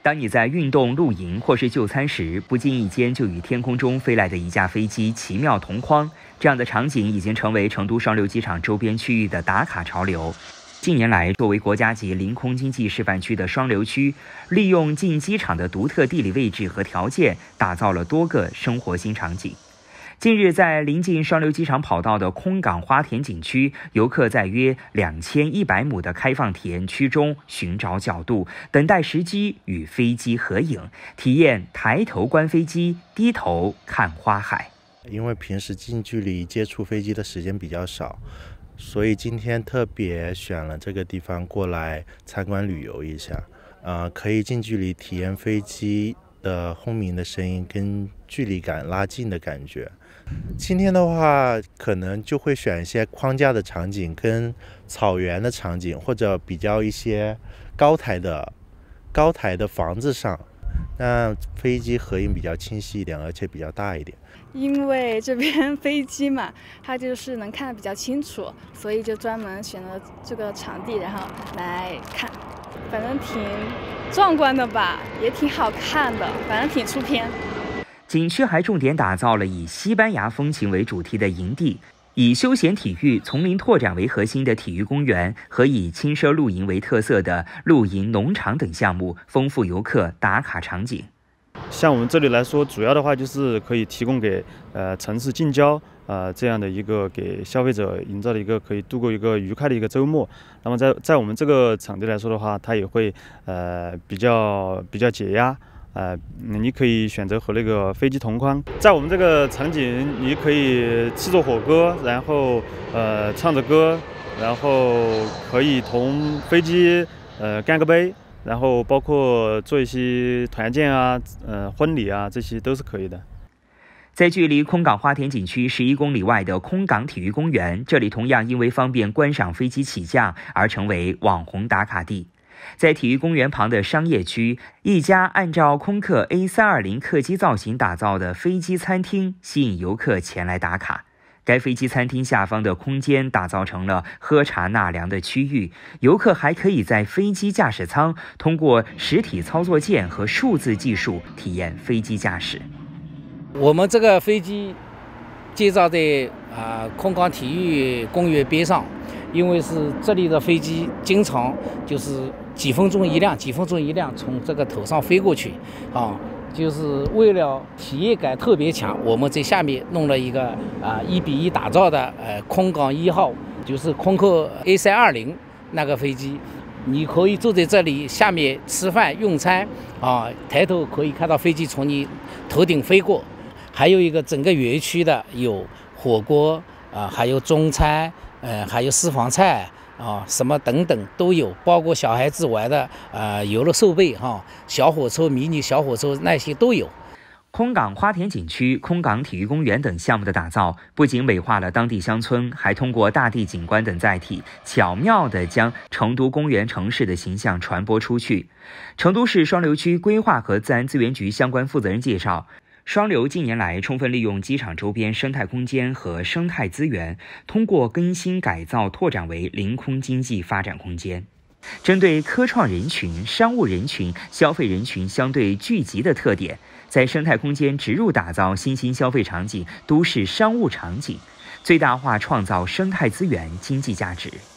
当你在运动、露营或是就餐时，不经意间就与天空中飞来的一架飞机奇妙同框，这样的场景已经成为成都双流机场周边区域的打卡潮流。近年来，作为国家级临空经济示范区的双流区，利用进机场的独特地理位置和条件，打造了多个生活新场景。近日，在临近双流机场跑道的空港花田景区，游客在约2100亩的开放体验区中寻找角度，等待时机与飞机合影，体验抬头观飞机，低头看花海。 因为平时近距离接触飞机的时间比较少，所以今天特别选了这个地方过来参观旅游一下，可以近距离体验飞机的轰鸣的声音跟距离感拉近的感觉。今天的话可能就会选一些框架的场景跟草原的场景，或者比较一些高台的房子上，那飞机合影比较清晰一点，而且比较大一点。 因为这边飞机嘛，它就是能看得比较清楚，所以就专门选了这个场地，然后来看。反正挺壮观的吧，也挺好看的，反正挺出片。 景区还重点打造了以西班牙风情为主题的营地，以休闲体育、丛林拓展为核心的体育公园和以轻奢露营为特色的露营农场等项目，丰富游客打卡场景。 像我们这里来说，主要的话就是可以提供给城市近郊这样的一个给消费者营造的一个可以度过一个愉快的一个周末。那么在我们这个场地来说的话，它也会比较解压。你可以选择和那个飞机同框，在我们这个场景，你可以吃着火锅，然后唱着歌，然后可以同飞机干个杯，然后包括做一些团建啊、婚礼啊，这些都是可以的。 在距离空港花田景区11公里外的空港体育公园，这里同样因为方便观赏飞机起降而成为网红打卡地。在体育公园旁的商业区，一家按照空客 A320 客机造型打造的飞机餐厅吸引游客前来打卡。该飞机餐厅下方的空间打造成了喝茶纳凉的区域，游客还可以在飞机驾驶舱通过实体操作键和数字技术体验飞机驾驶。 我们这个飞机建造在空港体育公园边上，因为是这里的飞机经常就是几分钟一辆从这个头上飞过去就是为了体验感特别强，我们在下面弄了一个1:1打造的空港1号，就是空客 A320 那个飞机，你可以坐在这里下面吃饭用餐抬头可以看到飞机从你头顶飞过。还有一个整个园区的有火锅还有中餐还有私房菜什么等等都有，包括小孩子玩的游乐设备小火车、迷你小火车那些都有。 空港花田景区、空港体育公园等项目的打造，不仅美化了当地乡村，还通过大地景观等载体，巧妙地将成都公园城市的形象传播出去。成都市双流区规划和自然资源局相关负责人介绍，双流近年来充分利用机场周边生态空间和生态资源，通过更新改造拓展为临空经济发展空间。针对科创人群、商务人群、消费人群相对聚集的特点，在生态空间植入打造新兴消费场景、都市商务场景，最大化创造生态资源经济价值。